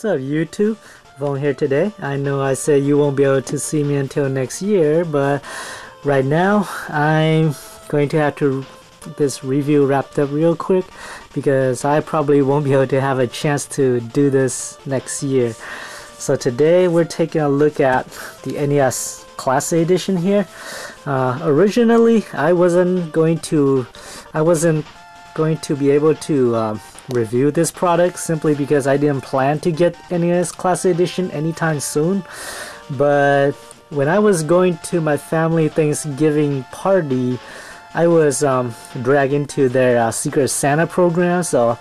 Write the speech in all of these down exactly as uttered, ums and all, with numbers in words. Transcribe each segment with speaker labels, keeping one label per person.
Speaker 1: up, YouTube? Voan here today. I know I said you won't be able to see me until next year, but right now I'm going to have to get this review wrapped up real quick because I probably won't be able to have a chance to do this next year. So today we're taking a look at the N E S Classic Edition here. Uh, originally, I wasn't going to, I wasn't going to be able to um, review this product simply because I didn't plan to get N E S Classic Edition anytime soon. But when I was going to my family Thanksgiving party, I was um, dragged into their uh, Secret Santa program. So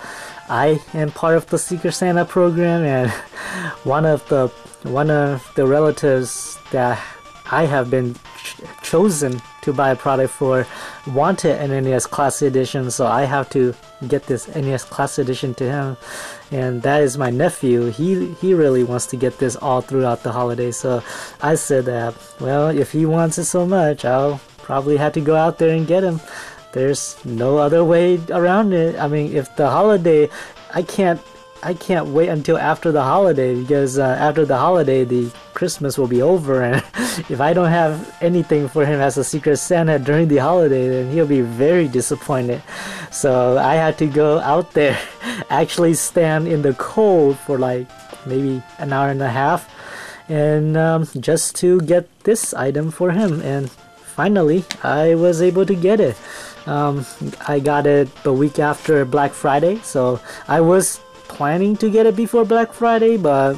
Speaker 1: I am part of the Secret Santa program, and one of the one of the relatives that I have been ch chosen to buy a product for wanted an N E S Classic Edition, so I have to get this N E S Classic Edition to him, and that is my nephew. He he really wants to get this all throughout the holidays, so I said that, well, if he wants it so much, I'll probably have to go out there and get him. There's no other way around it. I mean, if the holiday, I can't I can't wait until after the holiday, because uh, after the holiday the Christmas will be over, and if I don't have anything for him as a Secret Santa during the holiday, then he'll be very disappointed. So I had to go out there, actually stand in the cold for like maybe an hour and a half, and um, just to get this item for him. And finally I was able to get it. um, I got it the week after Black Friday, so I was planning to get it before Black Friday, but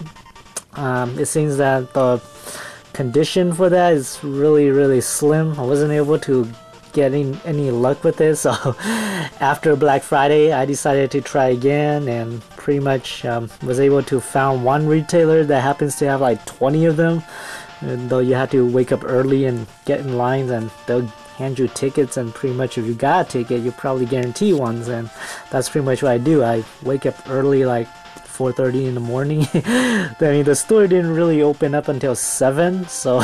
Speaker 1: um, it seems that the condition for that is really really slim. I wasn't able to get any, any luck with it, so after Black Friday I decided to try again, and pretty much um, was able to found one retailer that happens to have like twenty of them, and though you have to wake up early and get in lines, and they'll hand you tickets, and pretty much if you got a ticket you probably guarantee ones, and that's pretty much what I do. I wake up early, like four thirty in the morning. I mean, the store didn't really open up until seven, so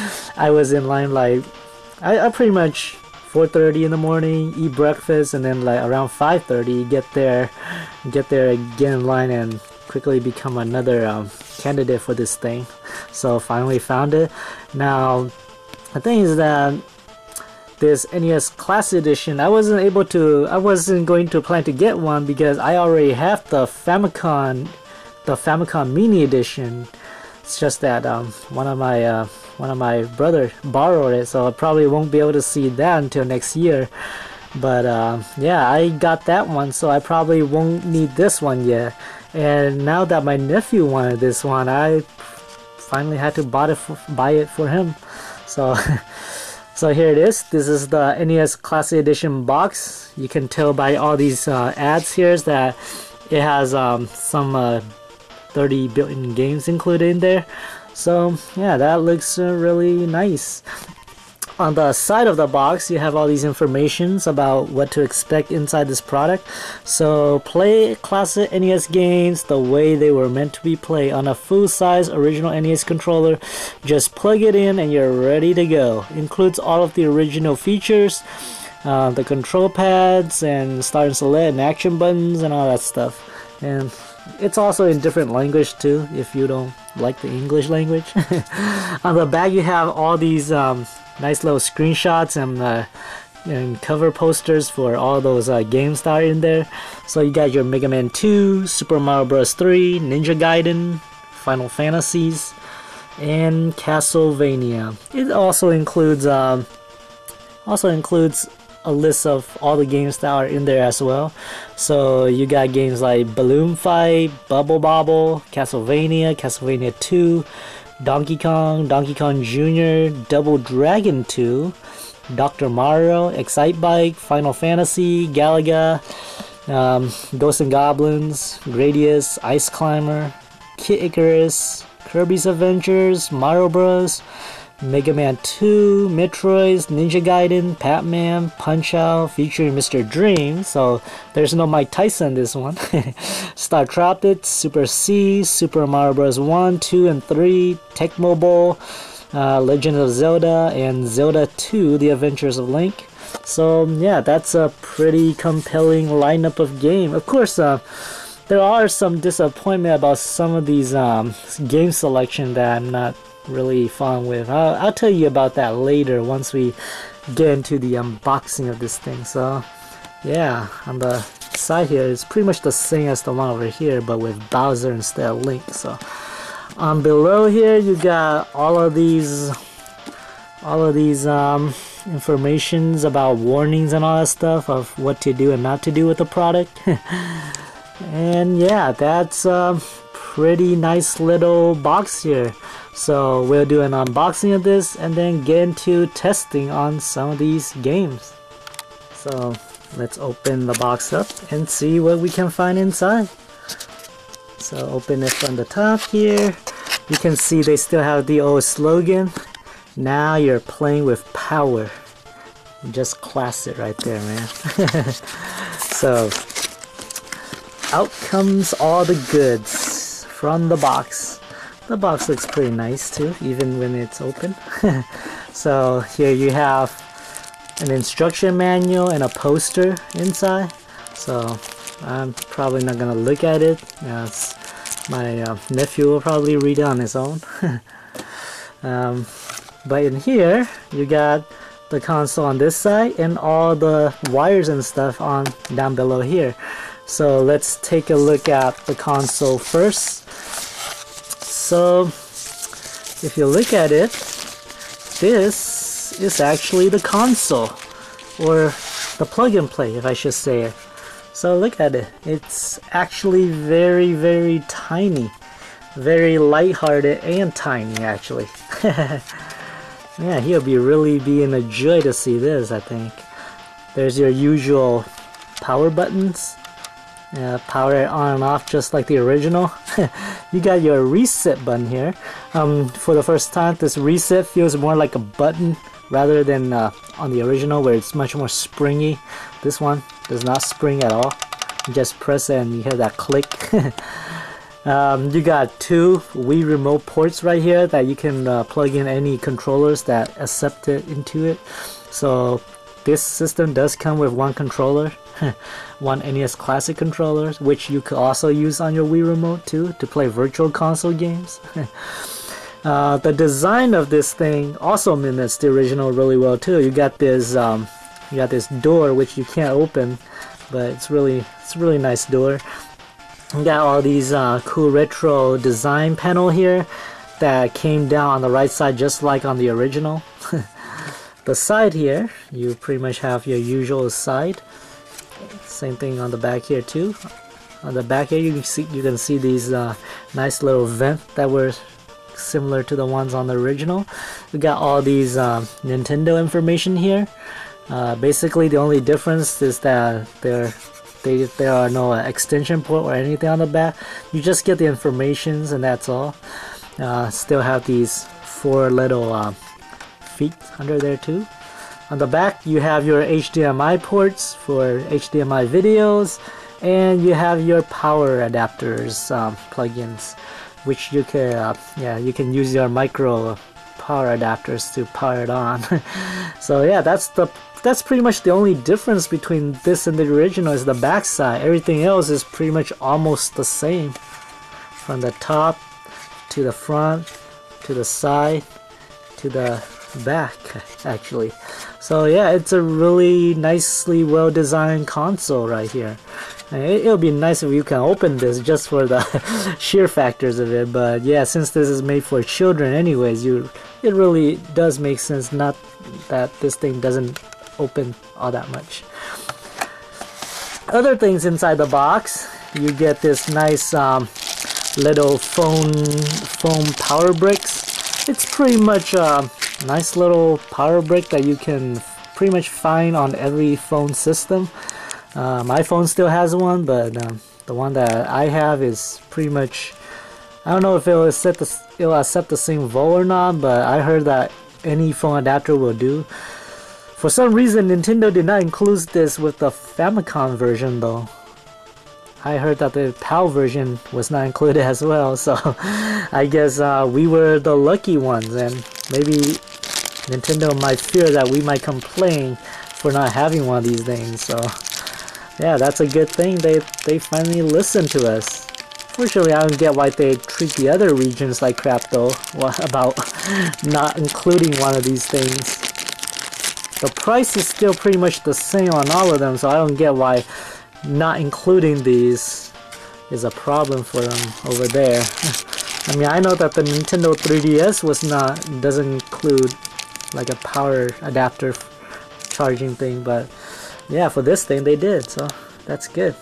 Speaker 1: I was in line like I, I pretty much four thirty in the morning, eat breakfast, and then like around five thirty get there get there get in line and quickly become another um, candidate for this thing. So finally found it. Now the thing is that this N E S Classic Edition, I wasn't able to, I wasn't going to plan to get one because I already have the Famicom, the Famicom Mini Edition. It's just that um, one of my uh, one of my brother borrowed it, so I probably won't be able to see that until next year. But uh, yeah, I got that one, so I probably won't need this one yet. And now that my nephew wanted this one, I finally had to buy it for, buy it for him. So. So here it is. This is the N E S Classic Edition box. You can tell by all these uh, ads here that it has um, some uh, thirty built-in games included in there. So yeah, that looks uh, really nice. On the side of the box you have all these informations about what to expect inside this product. So play classic N E S games the way they were meant to be played on a full-size original N E S controller. Just plug it in and you're ready to go. Includes all of the original features, uh, the control pads and start and select and action buttons and all that stuff. And it's also in different language too, if you don't like the English language. On the back you have all these um, nice little screenshots and, uh, and cover posters for all those uh, games that are in there. So you got your Mega Man two, Super Mario Bros. three, Ninja Gaiden, Final Fantasies, and Castlevania. It also includes um, also includes a list of all the games that are in there as well. So you got games like Balloon Fight, Bubble Bobble, Castlevania, Castlevania two, Donkey Kong, Donkey Kong Junior, Double Dragon two, Doctor Mario, Excite Bike, Final Fantasy, Galaga, um, Ghosts and Goblins, Gradius, Ice Climber, Kid Icarus, Kirby's Adventures, Mario Bros, Mega Man two, Metroid, Ninja Gaiden, Pac-Man, Punch-Out featuring Mister Dream, so there's no Mike Tyson in this one. Star Tropics, Super C, Super Mario Bros. one, two, and three, Tecmo Bowl, uh, Legend of Zelda, and Zelda two, The Adventures of Link. So yeah, that's a pretty compelling lineup of game. Of course, uh, there are some disappointment about some of these um, game selection that I'm not really fond with. I'll, I'll tell you about that later once we get into the unboxing of this thing. So yeah, on the side here it's pretty much the same as the one over here, but with Bowser instead of Link. So on below here you got all of these all of these um, informations about warnings and all that stuff of what to do and not to do with the product. And yeah, that's a pretty nice little box here. So we'll do an unboxing of this and then get into testing on some of these games. So let's open the box up and see what we can find inside. So open it from the top here. You can see they still have the old slogan, "Now you're playing with power." Just class it right there, man. So out comes all the goods from the box. The box looks pretty nice too, even when it's open. So here you have an instruction manual and a poster inside. So I'm probably not gonna look at it. Uh, my uh, nephew will probably read it on his own. um, but in here you got the console on this side and all the wires and stuff on down below here. So let's take a look at the console first. So if you look at it, this is actually the console, or the plug and play, if I should say it. So look at it, it's actually very very tiny, very lighthearted and tiny actually. Yeah, he'll be really being a joy to see this, I think. There's your usual power buttons. Uh, power it on and off just like the original. You got your reset button here. Um, for the first time, this reset feels more like a button rather than uh, on the original where it's much more springy. This one does not spring at all. You just press it and you hear that click. Um, you got two Wii remote ports right here that you can uh, plug in any controllers that accept it into it. So this system does come with one controller, one N E S Classic controller, which you could also use on your Wii remote too to play virtual console games. uh, the design of this thing also mimics the original really well too. You got this, um, you got this door which you can't open, but it's really, it's a really nice door. You got all these uh, cool retro design panel here that came down on the right side just like on the original. The side here, you pretty much have your usual side. Same thing on the back here too. On the back here you can see, you can see these uh, nice little vents that were similar to the ones on the original. We got all these um, Nintendo information here. Uh, basically the only difference is that they're They, there are no uh, extension port or anything on the back. You just get the informations and that's all. Uh, still have these four little uh, feet under there too. On the back you have your H D M I ports for H D M I videos, and you have your power adapters um, plugins, which you can uh, yeah you can use your micro power adapters to power it on. So yeah, that's the that's pretty much the only difference between this and the original is the back side. Everything else is pretty much almost the same, from the top to the front to the side to the back actually. So yeah, it's a really nicely well designed console right here. It, it'll be nice if you can open this just for the sheer factors of it, but yeah, since this is made for children anyways, you it really does make sense not that this thing doesn't open all that much. Other things inside the box, you get this nice um, little phone foam power bricks. It's pretty much a nice little power brick that you can pretty much find on every phone system. Uh, my phone still has one, but um, the one that I have is pretty much, I don't know if it will accept the, it will accept the same Voan or not, but I heard that any phone adapter will do. For some reason, Nintendo did not include this with the Famicom version though. I heard that the PAL version was not included as well, so I guess uh, we were the lucky ones, and maybe Nintendo might fear that we might complain for not having one of these things. So yeah, that's a good thing. They they finally listened to us. Fortunately, I don't get why they treat the other regions like crap though. What about not including one of these things? The price is still pretty much the same on all of them, so I don't get why not including these is a problem for them over there. I mean, I know that the Nintendo three D S was not, doesn't include like a power adapter charging thing, but yeah, for this thing they did, so that's good.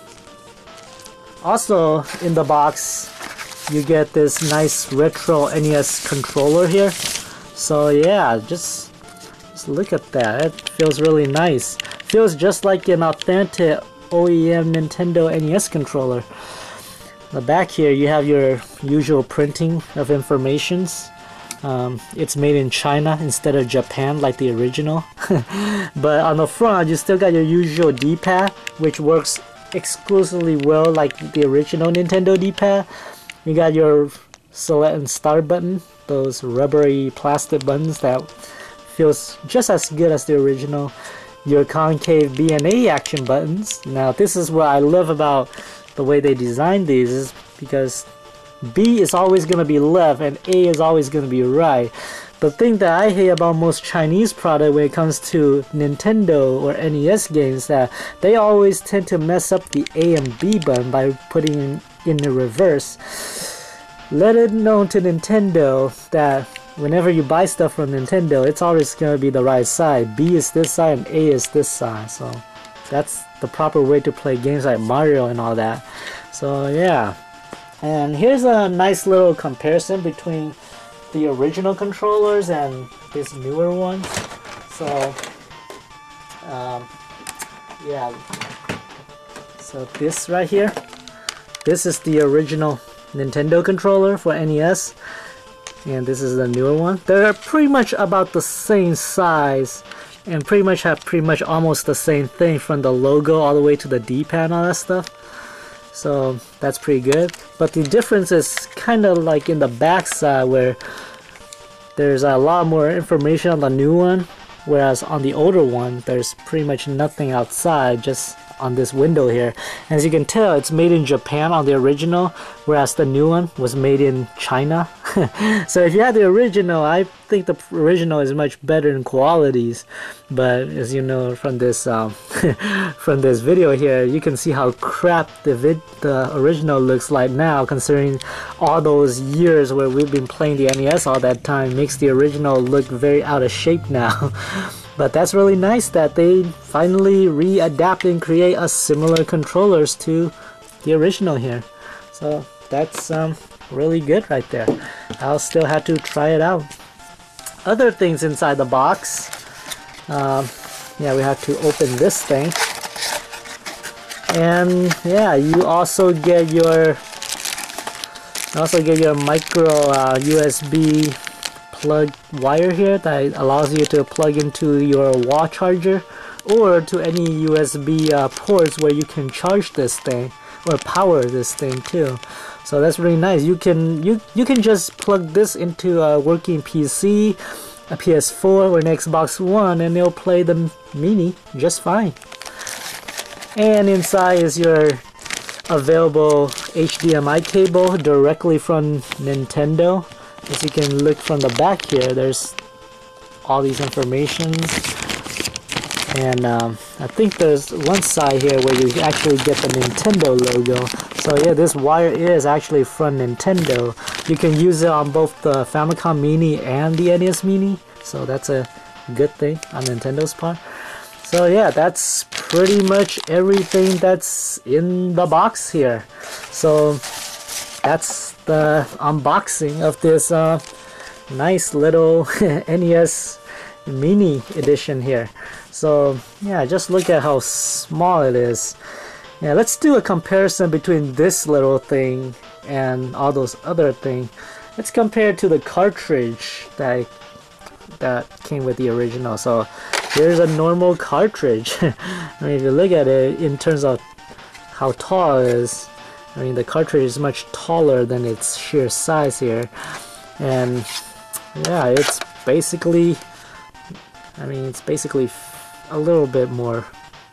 Speaker 1: Also in the box you get this nice retro N E S controller here. So yeah, just just look at that. It feels really nice. Feels just like an authentic O E M Nintendo N E S controller. The back here you have your usual printing of informations. Um, it's made in China instead of Japan like the original. But on the front you still got your usual D-pad, which works exclusively well like the original Nintendo D-pad. You got your select and start button, those rubbery plastic buttons that feels just as good as the original. Your concave B and A action buttons. Now this is what I love about the way they designed these, is because B is always going to be left and A is always going to be right. The thing that I hate about most Chinese product when it comes to Nintendo or N E S games, that they always tend to mess up the A and B button by putting in, in the reverse. Let it known to Nintendo that whenever you buy stuff from Nintendo, it's always going to be the right side. B is this side and A is this side. So that's the proper way to play games like Mario and all that. So yeah. And here's a nice little comparison between the original controllers and this newer one. So um, yeah, so this right here, this is the original Nintendo controller for N E S, and this is the newer one. They're pretty much about the same size and pretty much have pretty much almost the same thing, from the logo all the way to the D-pad and all that stuff. So that's pretty good. But the difference is kind of like in the back side, where there's a lot more information on the new one, whereas on the older one there's pretty much nothing outside, just on this window here. As you can tell, it's made in Japan on the original, whereas the new one was made in China. So if you had the original, I think the original is much better in qualities. But as you know from this um, from this video here, you can see how crap the vid the original looks like now, considering all those years where we've been playing the N E S all that time. Makes the original look very out of shape now. But that's really nice that they finally readapt and create a similar controllers to the original here. So that's um, really good right there. I'll still have to try it out. Other things inside the box. Um, yeah, we have to open this thing. And yeah, you also get your you also get your micro uh, U S B plug wire here that allows you to plug into your wall charger or to any U S B uh, ports where you can charge this thing or power this thing too. So that's really nice. You can you you can just plug this into a working P C, a P S four or an Xbox One, and it'll play the Mini just fine. And inside is your available H D M I cable directly from Nintendo. As you can look from the back here, there's all these informations, and um, I think there's one side here where you actually get the Nintendo logo. So yeah, this wire is actually from Nintendo. You can use it on both the Famicom Mini and the N E S Mini, so that's a good thing on Nintendo's part. So yeah, that's pretty much everything that's in the box here. So that's the unboxing of this uh, nice little N E S Mini edition here. So yeah, just look at how small it is. Yeah, let's do a comparison between this little thing and all those other things. Let's compare to the cartridge that that came with the original. So here's a normal cartridge. I mean, if you look at it in terms of how tall it is, I mean, the cartridge is much taller than its sheer size here. And yeah, it's basically, I mean, it's basically a little bit more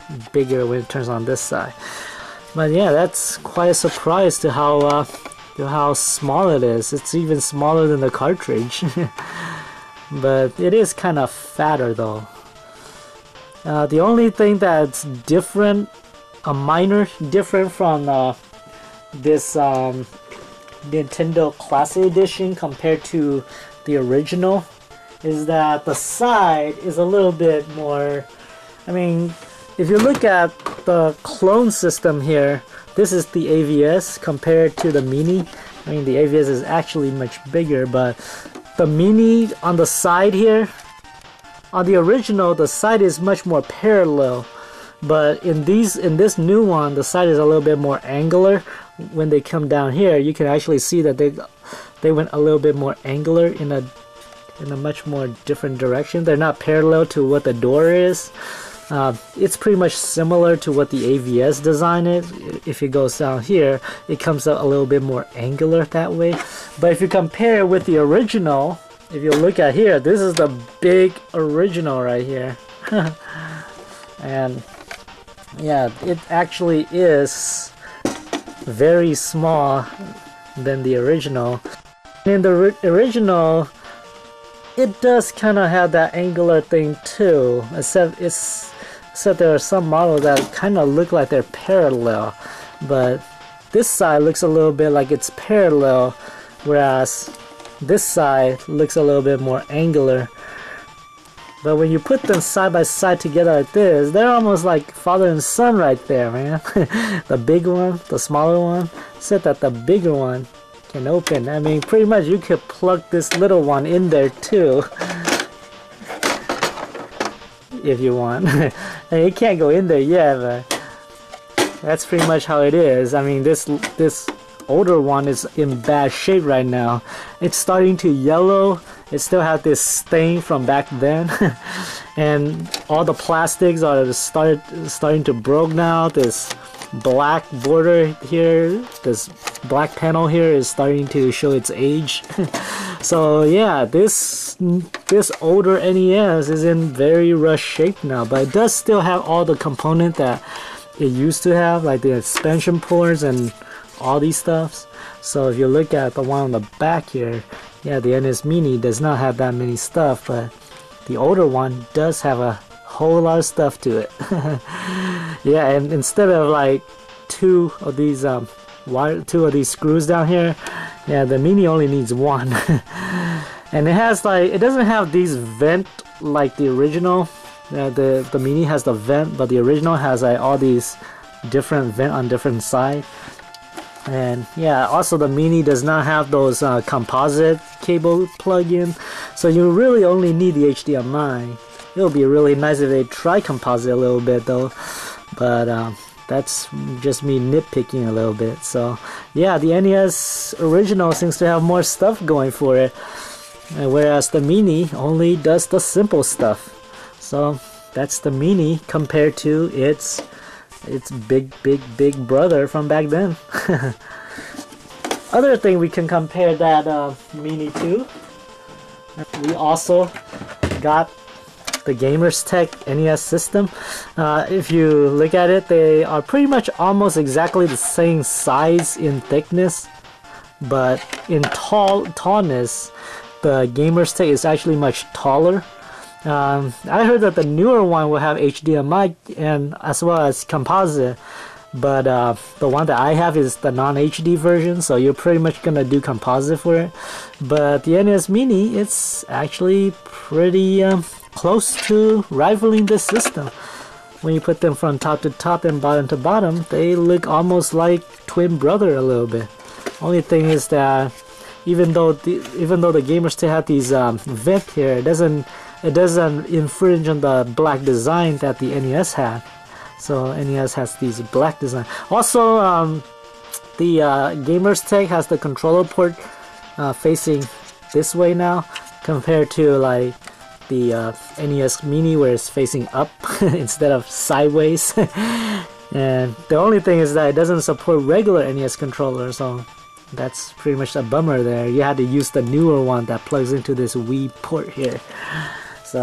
Speaker 1: bigger when it turns on this side. But yeah, that's quite a surprise to how uh, to how small it is. It's even smaller than the cartridge. But it is kind of fatter though. Uh, the only thing that's different, a minor different from uh, this um, Nintendo Classic Edition compared to the original, is that the side is a little bit more. I mean, if you look at the clone system here, this is the A V S compared to the Mini. I mean, the A V S is actually much bigger, but the Mini on the side here, on the original, the side is much more parallel. But in these, in this new one, the side is a little bit more angular. When they come down here, you can actually see that they they went a little bit more angular in a in a much more different direction. They're not parallel to what the door is. Uh, it's pretty much similar to what the A V S design is. If it goes down here, it comes out a little bit more angular that way. But if you compare with the original, if you look at here, this is the big original right here. And yeah, it actually is very small than the original. In the original, it does kind of have that angular thing too, except it's except there are some models that kind of look like they're parallel, but this side looks a little bit like it's parallel, whereas this side looks a little bit more angular. But when you put them side by side together like this, they're almost like father and son right there, man. The big one, the smaller one, except that the bigger one can open. I mean, pretty much you could plug this little one in there too, if you want. I mean, it can't go in there yet, but that's pretty much how it is. I mean, this this older one is in bad shape right now. It's starting to yellow. It still has this stain from back then. And all the plastics are started starting to broke now. This black border here, this black panel here is starting to show its age. So yeah, this this older N E S is in very rough shape now, but it does still have all the component that it used to have, like the expansion ports and all these stuffs. So if you look at the one on the back here, yeah, the N E S Mini does not have that many stuff, but the older one does have a whole lot of stuff to it. Yeah, and instead of like two of these um wire, two of these screws down here, yeah, the Mini only needs one. And it has like, it doesn't have these vent like the original. Uh, the the Mini has the vent, but the original has like all these different vent on different sides. And yeah, also the Mini does not have those uh, composite cable plug-in, so you really only need the H D M I. It would be really nice if they try composite a little bit though, but um, that's just me nitpicking a little bit. So yeah, the N E S original seems to have more stuff going for it, whereas the Mini only does the simple stuff. So that's the Mini compared to its its big big big brother from back then. Other thing we can compare that uh, Mini to, we also got the Gamers Tech N E S system. Uh, if you look at it, they are pretty much almost exactly the same size in thickness, but in tall tallness, the Gamers Tech is actually much taller. Um, I heard that the newer one will have H D M I and as well as composite, but uh, the one that I have is the non-H D version, so you're pretty much gonna do composite for it. But the N E S Mini, it's actually pretty um, close to rivaling this system. When you put them from top to top and bottom to bottom, they look almost like twin brother a little bit. Only thing is that even though the, even though the Gamers still have these um, vent here, it doesn't it doesn't infringe on the black design that the N E S had. So N E S has these black design. Also, um, the uh, Gamers Tech has the controller port uh, facing this way now, compared to like the uh, N E S Mini where it's facing up instead of sideways. And the only thing is that it doesn't support regular N E S controllers, so that's pretty much a bummer there. You had to use the newer one that plugs into this Wii port here. So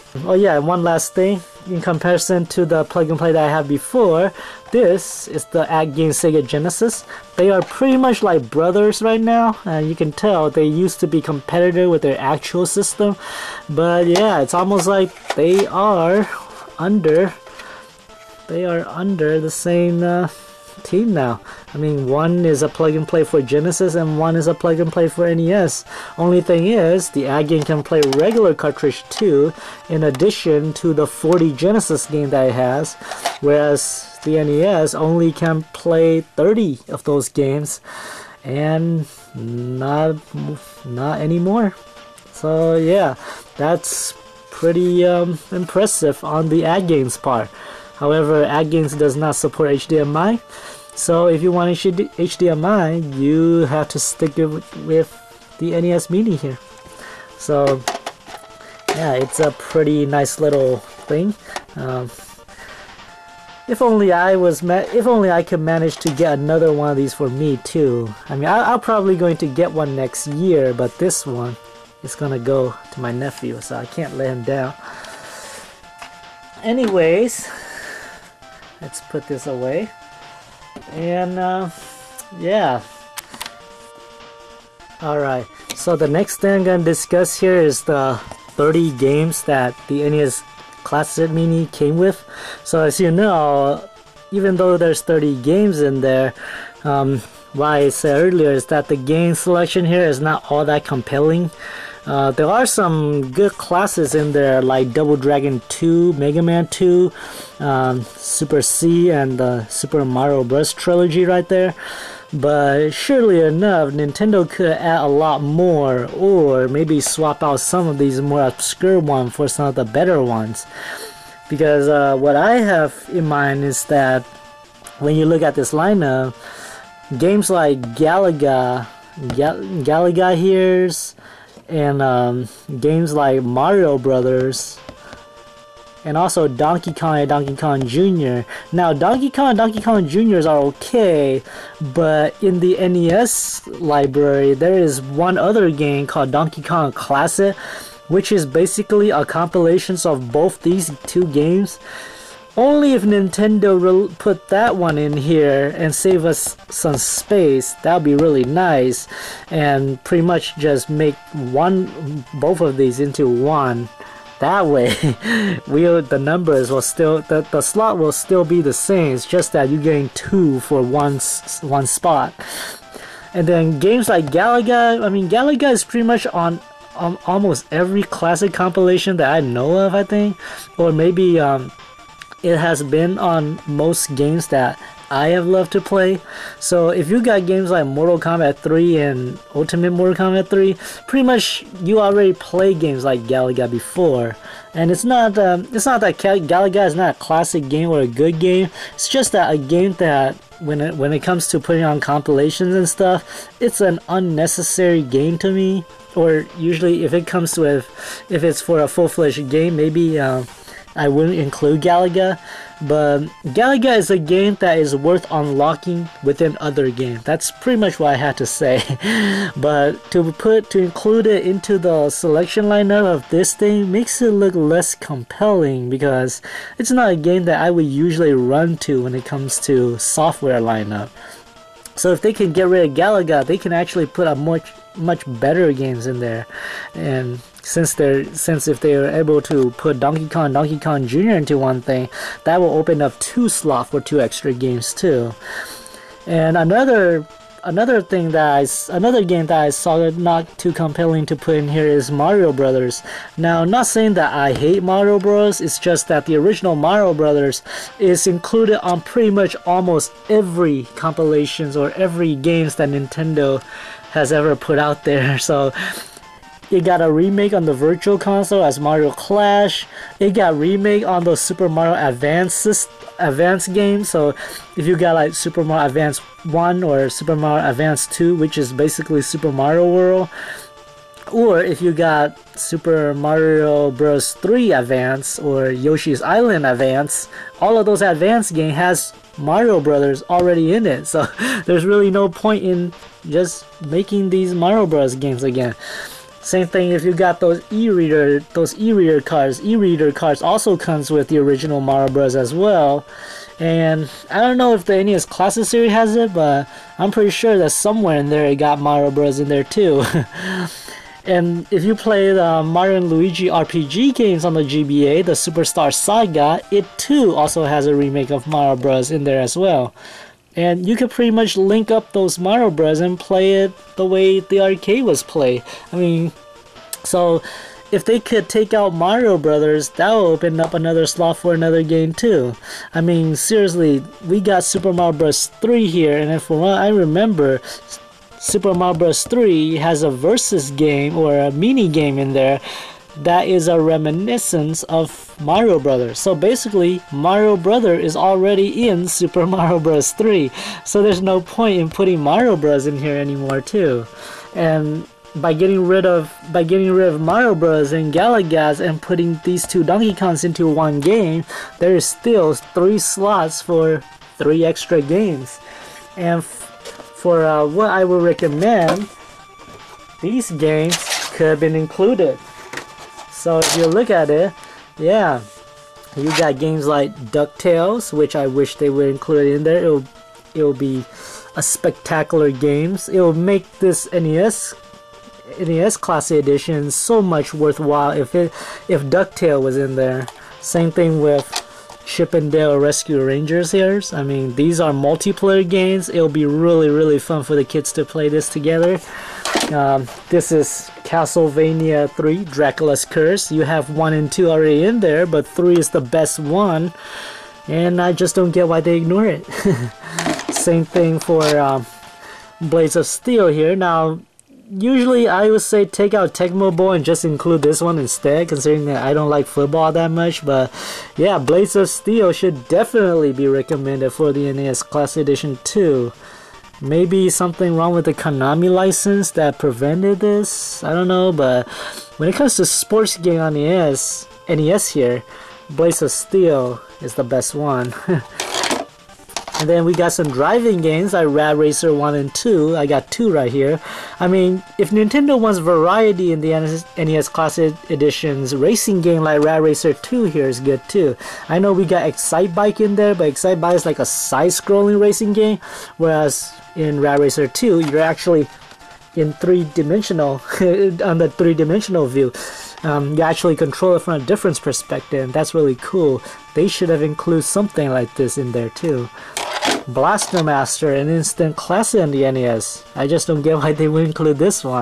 Speaker 1: Oh yeah, and one last thing. In comparison to the plug and play that I had before, this is the At Game Sega Genesis. They are pretty much like brothers right now, and you can tell they used to be competitive with their actual system. But yeah, it's almost like they are under they are under the same uh, team now. I mean, one is a plug and play for Genesis and one is a plug and play for N E S. Only thing is, the Ad game can play regular cartridge too, in addition to the forty Genesis game that it has, whereas the N E S only can play thirty of those games, and not not anymore. So yeah, that's pretty um, impressive on the Ad games part. However, Ad games does not support H D M I. So if you want H D M I, you have to stick it with the N E S Mini here. So yeah, it's a pretty nice little thing. Um, if only I was, ma if only I could manage to get another one of these for me too. I mean, I I'm probably going to get one next year, but this one is gonna go to my nephew, so I can't let him down. Anyways, let's put this away. And uh, yeah, alright, so the next thing I'm going to discuss here is the thirty games that the N E S Classic Mini came with. So as you know, even though there's thirty games in there, um, what I said earlier is that the game selection here is not all that compelling. Uh, there are some good classes in there like Double Dragon two, Mega Man two, um, Super C, and the Super Mario Bros. Trilogy right there. But surely enough, Nintendo could add a lot more, or maybe swap out some of these more obscure ones for some of the better ones. Because uh, what I have in mind is that when you look at this lineup, games like Galaga, Gal Galaga here's, and um, games like Mario Brothers, and also Donkey Kong and Donkey Kong Junior Now, Donkey Kong and Donkey Kong Juniors are okay, but in the N E S library, there is one other game called Donkey Kong Classic, which is basically a compilation of both these two games. Only if Nintendo put that one in here and save us some space, that would be really nice, and pretty much just make one, both of these into one. That way, we the numbers will still, the, the slot will still be the same. It's just that you're getting two for one one spot. And then games like Galaga, I mean, Galaga is pretty much on on almost every classic compilation that I know of, I think, or maybe um. it has been on most games that I have loved to play. So if you got games like Mortal Kombat three and Ultimate Mortal Kombat three, pretty much you already play games like Galaga before. And it's not um, it's not that Galaga is not a classic game or a good game. It's just that a game that when it when it comes to putting on compilations and stuff, it's an unnecessary game to me. Or usually if it comes to if if it's for a full-fledged game, maybe uh, I wouldn't include Galaga, but Galaga is a game that is worth unlocking within other games. That's pretty much what I had to say. But to put to include it into the selection lineup of this thing makes it look less compelling, because it's not a game that I would usually run to when it comes to software lineup. So if they can get rid of Galaga, they can actually put a much much better games in there. And since they're since if they are able to put Donkey Kong and Donkey Kong Junior into one thing, that will open up two slots for two extra games too. And another another thing that I another game that I saw not too compelling to put in here is Mario Brothers. Now, I'm not saying that I hate Mario Bros. It's just that the original Mario Brothers is included on pretty much almost every compilations or every games that Nintendo has ever put out there. So it got a remake on the Virtual Console as Mario Clash. It got remake on the Super Mario Advance Advance game. So if you got like Super Mario Advance one or Super Mario Advance two, which is basically Super Mario World, or if you got Super Mario Bros. three Advance or Yoshi's Island Advance, all of those Advance games has Mario Brothers already in it. So there's really no point in just making these Mario Bros. Games again. Same thing if you got those e-reader, those e-reader cards. E-reader cards also comes with the original Mario Bros as well. And I don't know if the N E S Classic series has it, but I'm pretty sure that somewhere in there it got Mario Bros in there too. And if you play the Mario and Luigi R P G games on the G B A, the Superstar Saga, it too also has a remake of Mario Bros in there as well. And you could pretty much link up those Mario Bros and play it the way the arcade was played. I mean, so if they could take out Mario Brothers, that will open up another slot for another game too. I mean, seriously, we got Super Mario Bros. three here, and if from what I remember, Super Mario Bros. three has a versus game or a mini game in there that is a reminiscence of Mario Brothers. So basically, Mario Brother is already in Super Mario Bros. three. So there's no point in putting Mario Bros. In here anymore too. And by getting rid of by getting rid of Mario Bros. And Galagas and putting these two Donkey Kongs into one game, there is still three slots for three extra games. And for uh, what I would recommend, these games could have been included. So if you look at it, yeah, you got games like DuckTales, which I wish they would include in there. It'll it'll be a spectacular games. It'll make this N E S N E S Classic Edition so much worthwhile if it if DuckTales was in there. Same thing with Chip and Dale Rescue Rangers here. I mean, these are multiplayer games. It'll be really really fun for the kids to play this together. Um, this is Castlevania three, Dracula's Curse. You have one and two already in there, but three is the best one, and I just don't get why they ignore it. Same thing for um, Blades of Steel here. Now, usually I would say take out Tecmo Bowl and just include this one instead, considering that I don't like football that much. But yeah, Blades of Steel should definitely be recommended for the N E S Classic Edition too. Maybe something wrong with the Konami license that prevented this, I don't know, but when it comes to sports game on the N E S here, Blades of Steel is the best one. And then we got some driving games like Rad Racer one and two. I got two right here. I mean, if Nintendo wants variety in the N E S Classic Edition's racing game like Rad Racer two here is good too. I know we got Excite Bike in there, but Excite Bike is like a side-scrolling racing game, whereas in Rad Racer two, you're actually in three-dimensional, on the three-dimensional view. Um, you actually control it from a different perspective, and that's really cool. They should have included something like this in there too. Blaster Master and Instant Classic on the N E S. I just don't get why they would include this one.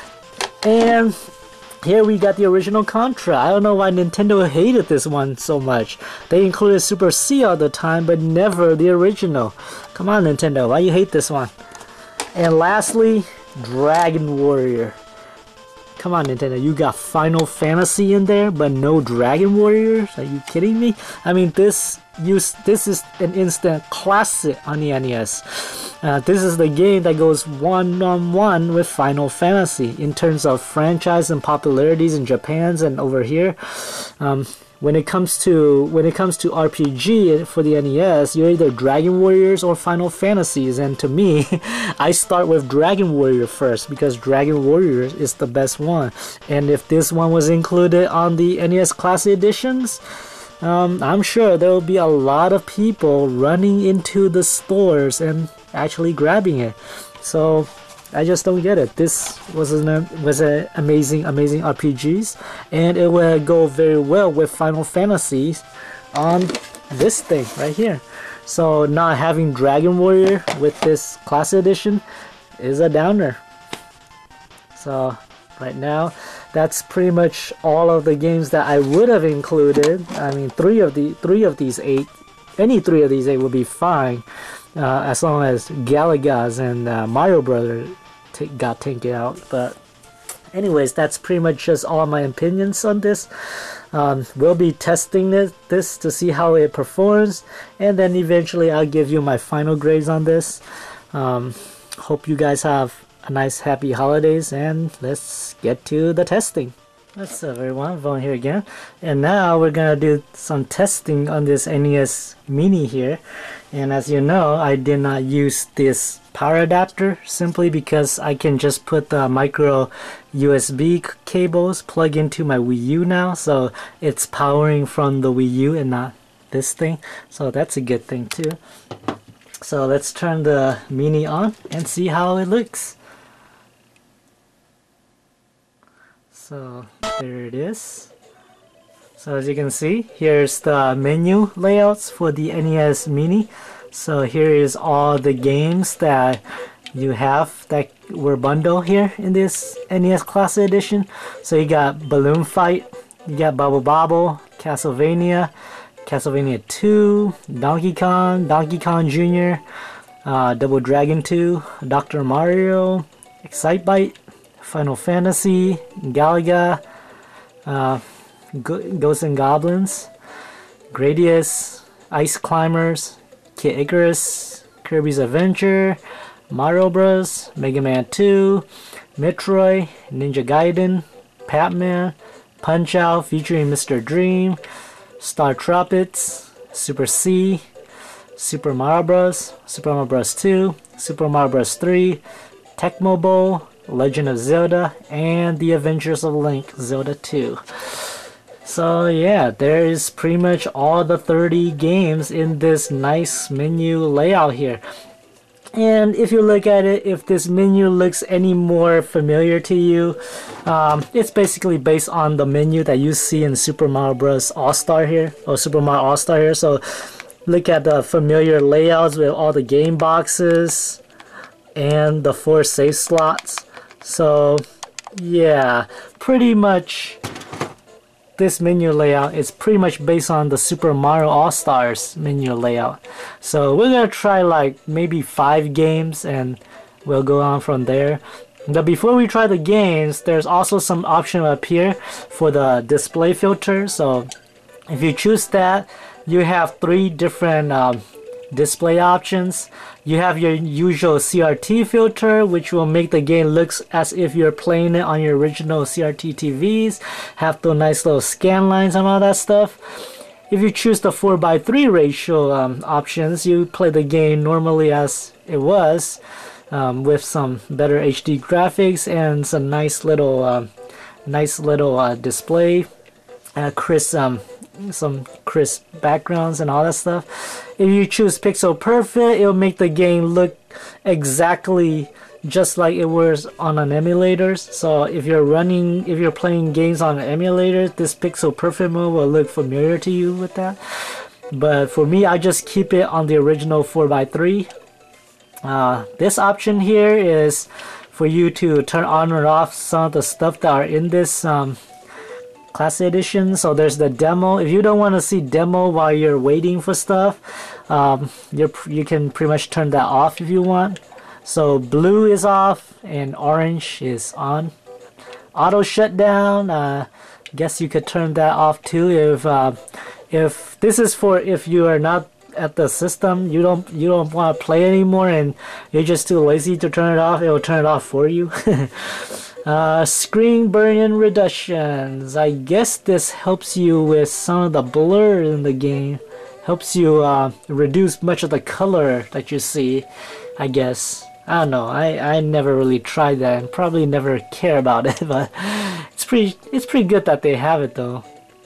Speaker 1: And here we got the original Contra. I don't know why Nintendo hated this one so much. They included Super C all the time, but never the original. Come on, Nintendo, why you hate this one? And lastly, Dragon Warrior. Come on, Nintendo, you got Final Fantasy in there, but no Dragon Warriors? Are you kidding me? I mean, this use this is an instant classic on the N E S. Uh, this is the game that goes one-on-one with Final Fantasy in terms of franchise and popularities in Japan's and over here. Um, when it comes to when it comes to R P G for the N E S, you're either Dragon Warriors or Final Fantasies, and to me, I start with Dragon Warrior first because Dragon Warrior is the best one. And if this one was included on the N E S Classic Editions, um, I'm sure there will be a lot of people running into the stores and actually grabbing it. So I just don't get it. This was an was an amazing, amazing R P Gs, and it will go very well with Final Fantasies on this thing right here. So not having Dragon Warrior with this Classic Edition is a downer. So right now, that's pretty much all of the games that I would have included. I mean, three of the three of these eight, any three of these eight will be fine. Uh, as long as Galagas and uh, Mario Brother got taken out. But anyways, that's pretty much just all my opinions on this. Um, we'll be testing it, this to see how it performs, and then eventually I'll give you my final grades on this. Um, hope you guys have a nice happy holidays, and let's get to the testing. What's up everyone, Voan here again, and now we're gonna do some testing on this N E S Mini here. And as you know, I did not use this power adapter simply because I can just put the micro U S B cables plug into my Wii U now, so it's powering from the Wii U and not this thing, so that's a good thing too. So let's turn the Mini on and see how it looks. So there it is. So as you can see, here's the menu layouts for the N E S Mini. So here is all the games that you have that were bundled here in this N E S Classic Edition. So you got Balloon Fight, you got Bubble Bobble, Castlevania, Castlevania two, Donkey Kong, Donkey Kong Junior, uh, Double Dragon two, Doctor Mario, Excitebike, Final Fantasy, Galaga, uh, Ghosts and Goblins, Gradius, Ice Climbers, Kid Icarus, Kirby's Adventure, Mario Bros, Mega Man two, Metroid, Ninja Gaiden, Pac-Man, Punch-Out featuring Mister Dream, Star Tropics, Super C, Super Mario Bros, Super Mario Bros two, Super Mario Bros three, Tecmo Bowl, Legend of Zelda, and The Adventures of Link, Zelda two. So yeah, there is pretty much all the thirty games in this nice menu layout here. And if you look at it, if this menu looks any more familiar to you, um, it's basically based on the menu that you see in Super Mario Bros. All-Star here, or Super Mario All-Star here. So look at the familiar layouts with all the game boxes and the four save slots. So yeah, pretty much this menu layout is pretty much based on the Super Mario All-Stars menu layout. So we're gonna try like maybe five games and we'll go on from there. But before we try the games, there's also some option up here for the display filter. So if you choose that, you have three different um, display options. You have your usual C R T filter, which will make the game look as if you're playing it on your original C R T T Vs, have the nice little scan lines and all that stuff. If you choose the four by three ratio um, options, you play the game normally as it was, um, with some better H D graphics and some nice little um, nice little uh, display, uh, crisp um, some crisp backgrounds and all that stuff. If you choose Pixel Perfect, it'll make the game look exactly just like it was on an emulator. So if you're running, if you're playing games on an emulator, this Pixel Perfect mode will look familiar to you with that. But for me, I just keep it on the original four by three. Uh, this option here is for you to turn on or off some of the stuff that are in this um, Classic Edition. So there's the demo. If you don't want to see demo while you're waiting for stuff, um, you you can pretty much turn that off if you want. So blue is off and orange is on. Auto shutdown. Uh, guess you could turn that off too if uh, if this is for if you are not at the system, you don't you don't want to play anymore and you're just too lazy to turn it off. It will turn it off for you. Uh, screen burn-in reductions. I guess this helps you with some of the blur in the game. Helps you uh, reduce much of the color that you see, I guess. I don't know. I, I never really tried that and probably never care about it, but it's pretty it's pretty good that they have it though.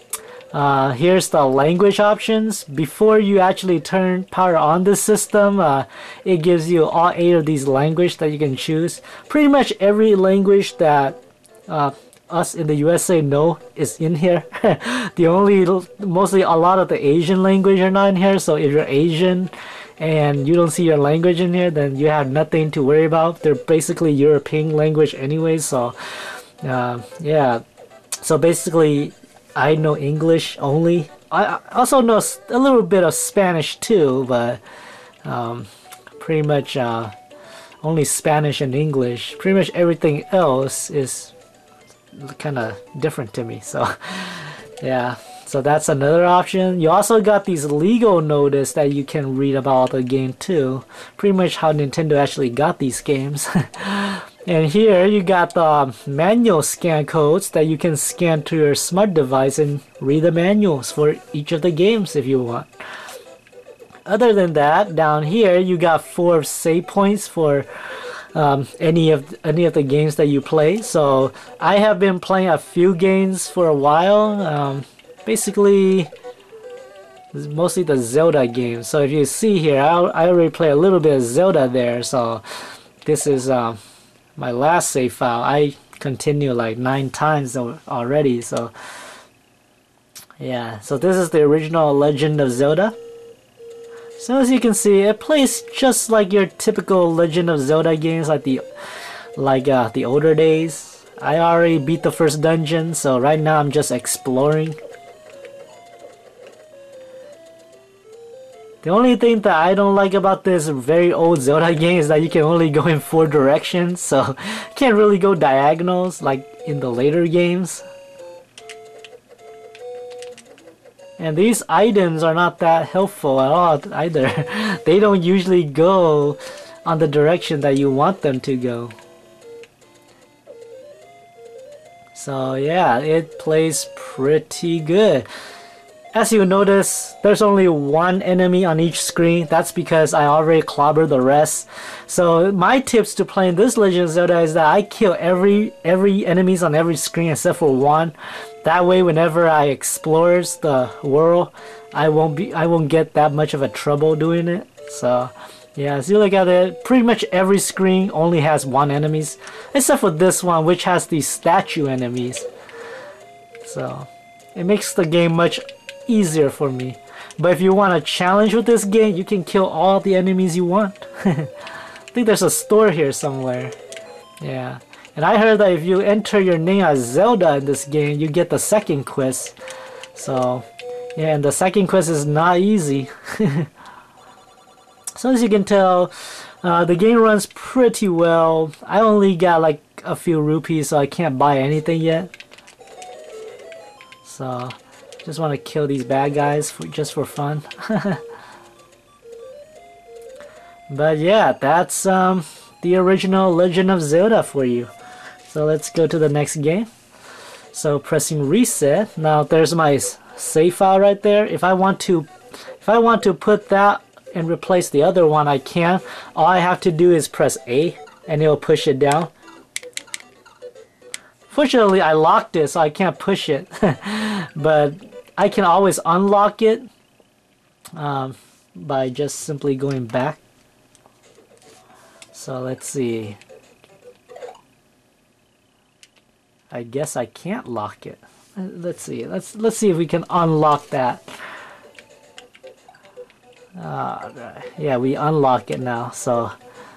Speaker 1: Uh, here's the language options. Before you actually turn power on the system, uh, it gives you all eight of these languages that you can choose. Pretty much every language that uh, us in the U S A know is in here. The only, mostly a lot of the Asian language are not in here. So if you're Asian and you don't see your language in here, then you have nothing to worry about. They're basically European language anyway. So uh, yeah. So basically, I know English only. I also know a little bit of Spanish too, but um, pretty much uh, only Spanish and English. Pretty much everything else is kind of different to me. So yeah, so that's another option. You also got these legal notice that you can read about the game too. Pretty much how Nintendo actually got these games. And here you got the manual scan codes that you can scan to your smart device and read the manuals for each of the games if you want. Other than that, down here you got four save points for um, any of any of the games that you play. So I have been playing a few games for a while. Um, basically, mostly the Zelda games. So if you see here, I, I already play a little bit of Zelda there. So this is um, my last save file. I continue like nine times already. So yeah, so this is the original Legend of Zelda. So as you can see, it plays just like your typical Legend of Zelda games, like the like uh, the older days. I already beat the first dungeon, so right now I'm just exploring. The only thing that I don't like about this very old Zelda game is that you can only go in four directions, so you can't really go diagonals like in the later games. And these items are not that helpful at all either. They don't usually go on the direction that you want them to go. So yeah, it plays pretty good. As you notice, there's only one enemy on each screen. That's because I already clobbered the rest. So my tips to playing this Legend of Zelda is that I kill every every enemies on every screen except for one. That way, whenever I explore the world, I won't be I won't get that much of a trouble doing it. So yeah, as you look at it, pretty much every screen only has one enemies, except for this one, which has these statue enemies. So it makes the game much easier for me. But if you want a challenge with this game, you can kill all the enemies you want. I think there's a store here somewhere. Yeah. And I heard that if you enter your name as Zelda in this game, you get the second quest. So, yeah, and the second quest is not easy. So as you can tell, uh, the game runs pretty well. I only got like a few rupees, so I can't buy anything yet. So, just want to kill these bad guys for, just for fun. But yeah, that's um, the original Legend of Zelda for you. So let's go to the next game. So pressing reset. Now there's my save file right there. If I want to, if I want to put that and replace the other one, I can. All I have to do is press A, and it'll push it down. Fortunately, I locked it, so I can't push it. But I can always unlock it um, by just simply going back. So let's see. I guess I can't lock it. Let's see. Let's let's see if we can unlock that. Uh, yeah, we unlock it now. So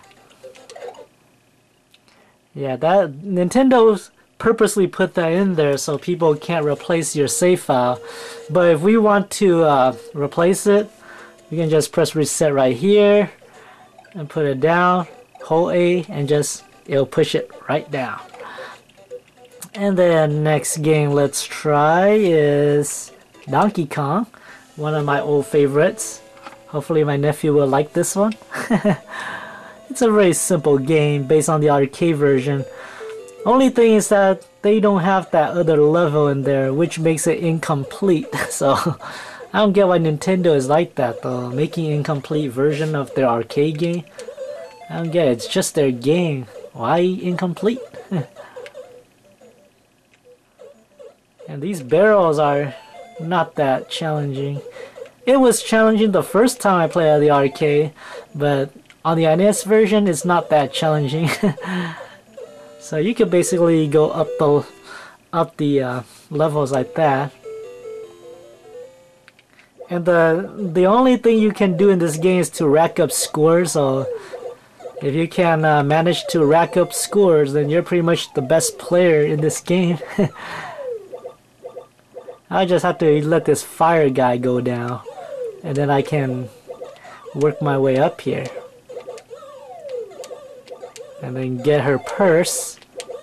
Speaker 1: yeah, that Nintendo's purposely put that in there so people can't replace your save file. But if we want to uh, replace it, we can just press reset right here and put it down. Hold A and just it'll push it right down. And then next game let's try is Donkey Kong, one of my old favorites. Hopefully my nephew will like this one. It's a very simple game based on the arcade version. Only thing is that they don't have that other level in there, which makes it incomplete. So I don't get why Nintendo is like that though, making incomplete version of their arcade game. I don't get it. It's just their game. Why incomplete? And these barrels are not that challenging. It was challenging the first time I played at the arcade, but on the N E S version it's not that challenging. So you could basically go up the up the uh, levels like that. And the the only thing you can do in this game is to rack up scores. So if you can uh, manage to rack up scores, then you're pretty much the best player in this game. I just have to let this fire guy go down, and then I can work my way up here. And then get her purse.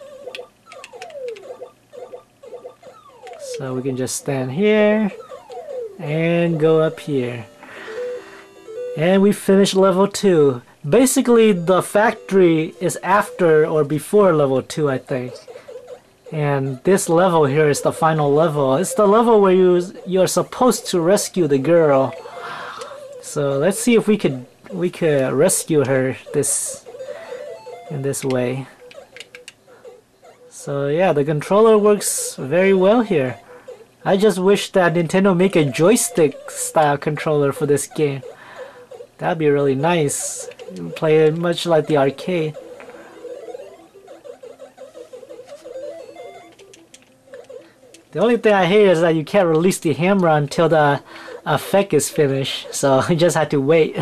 Speaker 1: So we can just stand here and go up here. And we finished level two. Basically, the factory is after or before level two, I think. And this level here is the final level. It's the level where you you're supposed to rescue the girl. So let's see if we could we could rescue her this in this way. So yeah, the controller works very well here. I just wish that Nintendo make a joystick style controller for this game. That'd be really nice. Play it much like the arcade. The only thing I hate is that you can't release the hammer until the effect is finished. So I just had to wait.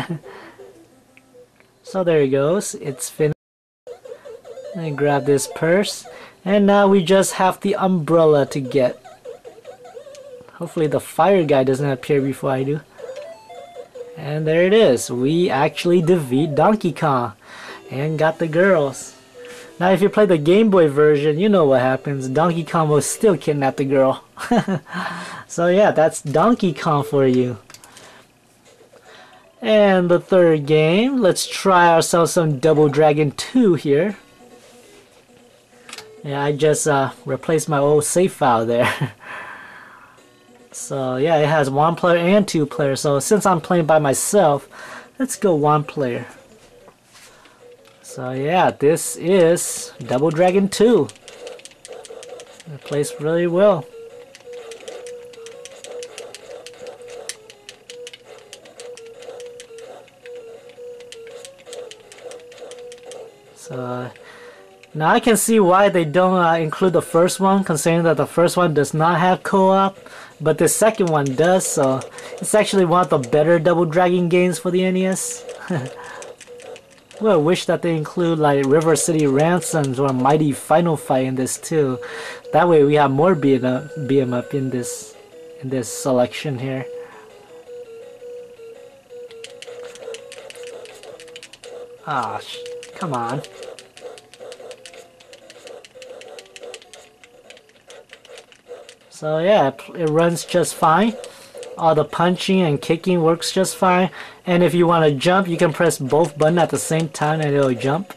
Speaker 1: So there it goes. It's finished. Let me grab this purse. And now we just have the umbrella to get. Hopefully the fire guy doesn't appear before I do. And there it is. We actually defeat Donkey Kong and got the girls. Now if you play the Game Boy version, you know what happens. Donkey Kong will still kidnap the girl. So yeah, that's Donkey Kong for you. And the third game, let's try ourselves some Double Dragon two here. Yeah, I just uh, replaced my old save file there. So yeah, it has one player and two players. So since I'm playing by myself, let's go one player. So yeah, this is Double Dragon two. It plays really well. So now I can see why they don't uh, include the first one, considering that the first one does not have co-op, but the second one does, so it's actually one of the better Double Dragon games for the N E S. Well, I wish that they include like River City Ransoms or Mighty Final Fight in this too. That way we have more beat 'em up in this in this selection here. Ah, sh come on. So yeah, it, it runs just fine. All the punching and kicking works just fine. And if you want to jump, you can press both buttons at the same time and it'll jump.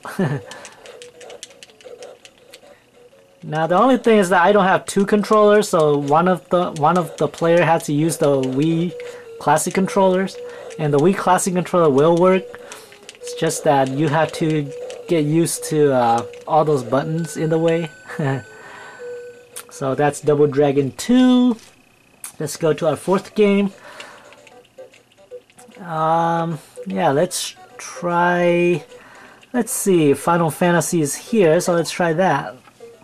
Speaker 1: Now the only thing is that I don't have two controllers, so one of the one of the player has to use the Wii Classic controllers, and the Wii Classic controller will work. It's just that you have to get used to uh, all those buttons in the way. So that's Double Dragon two. Let's go to our fourth game. Um, yeah, let's try. Let's see. Final Fantasy is here, so let's try that.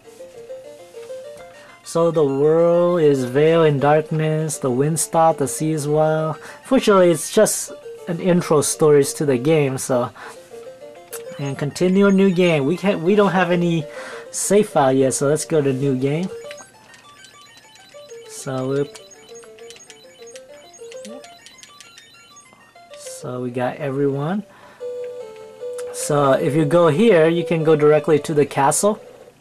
Speaker 1: So the world is veiled in darkness. The wind stopped. The sea is wild. Fortunately, it's just an intro stories to the game. So, and continue a new game. We can't. We don't have any save file yet, so let's go to new game. So we'll So we got everyone. So if you go here, you can go directly to the castle.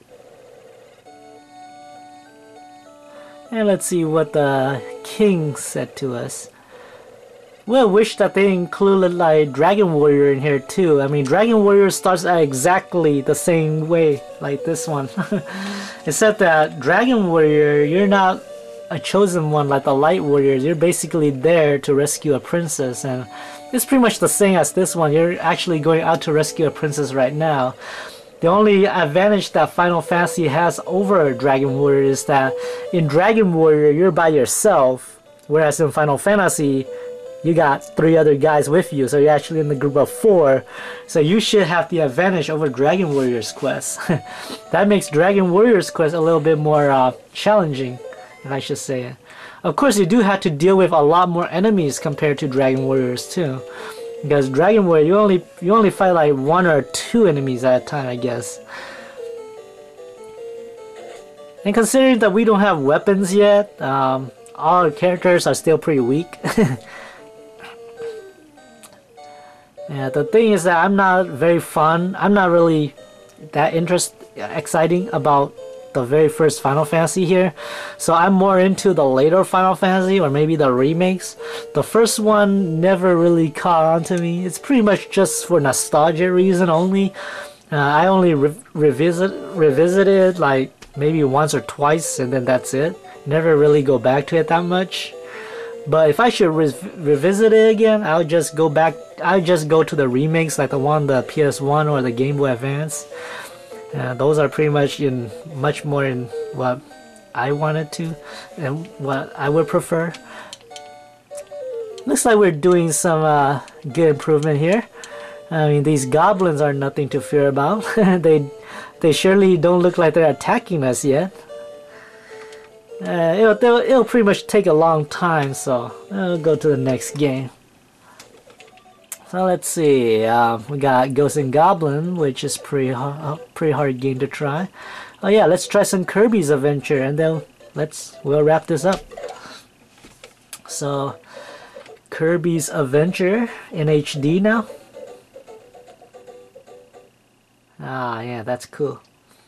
Speaker 1: And let's see what the king said to us. Well, wish that they included like Dragon Warrior in here too. I mean, Dragon Warrior starts out exactly the same way like this one. Except that Dragon Warrior, you're not a chosen one like the Light Warriors. You're basically there to rescue a princess, and it's pretty much the same as this one. You're actually going out to rescue a princess right now. The only advantage that Final Fantasy has over Dragon Warrior is that in Dragon Warrior you're by yourself, whereas in Final Fantasy you got three other guys with you, so you're actually in the group of four. So you should have the advantage over Dragon Warrior's quest. That makes Dragon Warrior's quest a little bit more uh, challenging, if I should say it. Of course, you do have to deal with a lot more enemies compared to Dragon Warriors too, because Dragon Warrior you only you only fight like one or two enemies at a time, I guess. And considering that we don't have weapons yet, um, all our characters are still pretty weak. Yeah, the thing is that I'm not very fun. I'm not really that interest exciting about the very first Final Fantasy here, so I'm more into the later Final Fantasy or maybe the remakes. The first one never really caught on to me. It's pretty much just for nostalgia reason only. Uh, I only re revisit revisited like maybe once or twice, and then that's it. Never really go back to it that much. But if I should re revisit it again, I'll just go back. I'll just go to the remakes, like the one the P S one or the Game Boy Advance. Uh, those are pretty much in much more in what I wanted to and what I would prefer. Looks like we're doing some uh, good improvement here. I mean, these goblins are nothing to fear about. they they surely don't look like they're attacking us yet. Uh, it'll, it'll pretty much take a long time, so I'll go to the next game. So let's see, uh, we got Ghost and Goblin, which is pretty hard, pretty hard game to try. Oh yeah, let's try some Kirby's Adventure, and then let's we'll wrap this up. So Kirby's Adventure in H D now. Ah yeah, that's cool.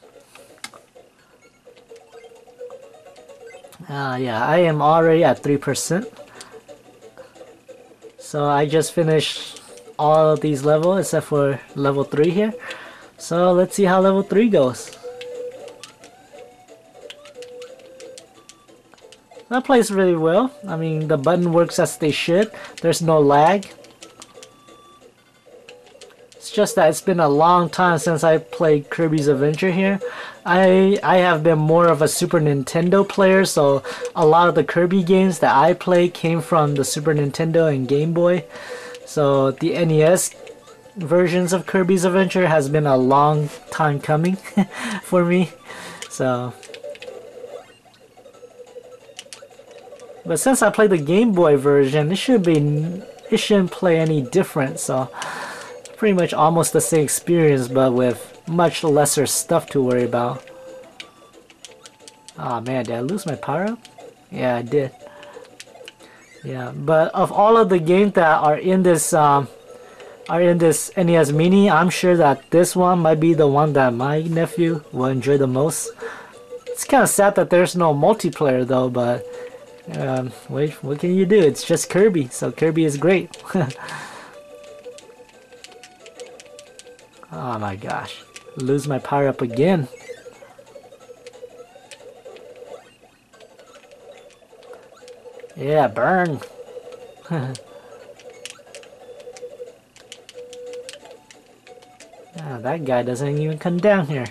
Speaker 1: Ah yeah, I am already at three percent. So I just finished all of these levels except for level three here. So let's see how level three goes. That plays really well. I mean, the button works as they should. There's no lag. It's just that it's been a long time since I played Kirby's Adventure here. I I have been more of a Super Nintendo player, so a lot of the Kirby games that I play came from the Super Nintendo and Game Boy. So the N E S versions of Kirby's Adventure has been a long time coming for me. So, but since I played the Game Boy version, it should be it shouldn't play any different. So pretty much almost the same experience, but with much lesser stuff to worry about. Oh man, did I lose my power up? Yeah, I did. Yeah, but of all of the games that are in this um, are in this N E S Mini, I'm sure that this one might be the one that my nephew will enjoy the most. It's kind of sad that there's no multiplayer though, but um, wait, what can you do? It's just Kirby, so Kirby is great. Oh my gosh, lose my power up again. Yeah, burn. Ah, that guy doesn't even come down here.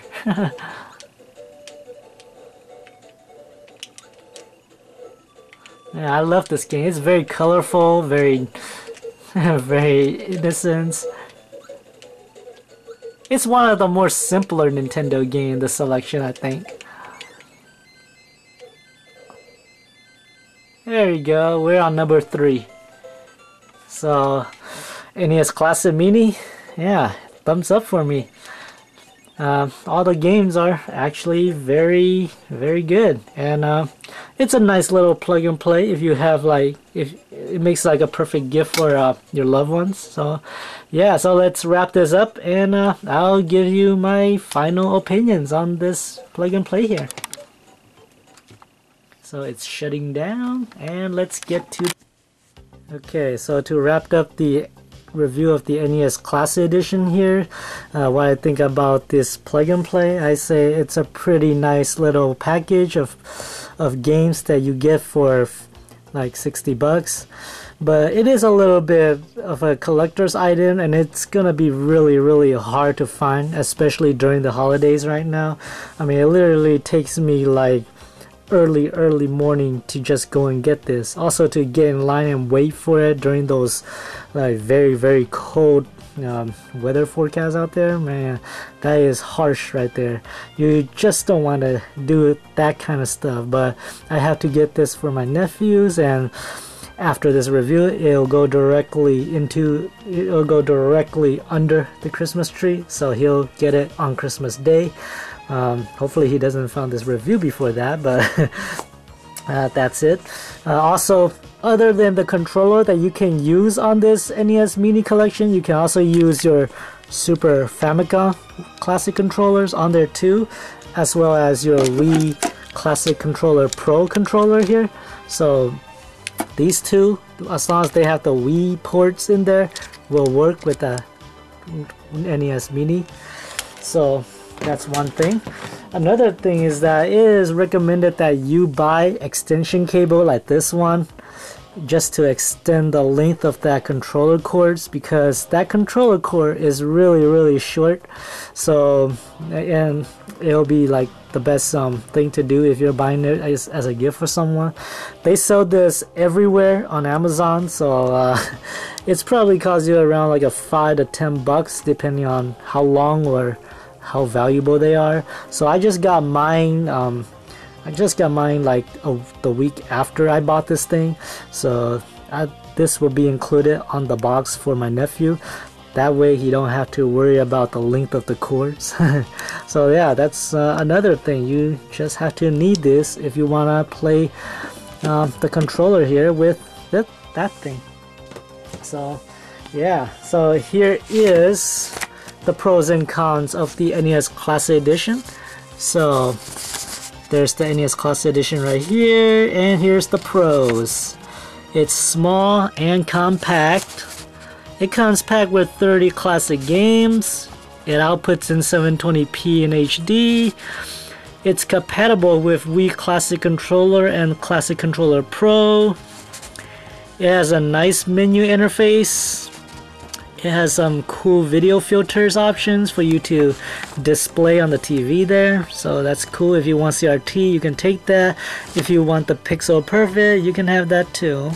Speaker 1: Yeah, I love this game. It's very colorful, very, very innocent. It's one of the more simpler Nintendo games in the selection, I think. There you go, we're on number three. So, N E S Classic Mini, yeah, thumbs up for me. Uh, all the games are actually very, very good, and uh, it's a nice little plug and play. If you have like, if it makes like a perfect gift for uh, your loved ones. So, yeah, so let's wrap this up, and uh, I'll give you my final opinions on this plug and play here. So it's shutting down, and let's get to. Okay, so to wrap up the review of the N E S Classic Edition here, uh, what I think about this plug and play, I say it's a pretty nice little package of of games that you get for like sixty bucks, but it is a little bit of a collector's item, and it's gonna be really really hard to find, especially during the holidays right now. I mean, it literally takes me like early early morning to just go and get this, also to get in line and wait for it during those like very very cold um, weather forecasts out there. Man, that is harsh right there. You just don't want to do that kind of stuff, but I have to get this for my nephews, and after this review it'll go directly into it'll go directly under the Christmas tree, so he'll get it on Christmas Day. Um, hopefully he doesn't find this review before that, but uh, that's it. Uh, also, other than the controller that you can use on this N E S Mini collection, you can also use your Super Famicom classic controllers on there too. as well as your Wii Classic Controller Pro controller here. So these two, as long as they have the Wii ports in there, will work with the N E S Mini. So that's one thing. Another thing is that it is recommended that you buy extension cable like this one, just to extend the length of that controller cords, because that controller cord is really really short. So, and it'll be like the best um, thing to do if you're buying it as, as a gift for someone. They sell this everywhere on Amazon, so uh, it's probably cost you around like a five to ten bucks depending on how long or how valuable they are. So I just got mine um, I just got mine like a, the week after I bought this thing, so I, this will be included on the box for my nephew. That way he don't have to worry about the length of the cords. So yeah, that's uh, another thing. You just have to need this if you wanna play uh, the controller here with that, that thing. So yeah, so here is the pros and cons of the N E S Classic Edition. So there's the N E S Classic Edition right here, and here's the pros. It's small and compact. It comes packed with thirty classic games. It outputs in seven twenty p in H D. It's compatible with Wii Classic Controller and Classic Controller Pro. It has a nice menu interface. It has some cool video filters options for you to display on the T V there, so that's cool. If you want C R T, you can take that. If you want the pixel perfect, you can have that too.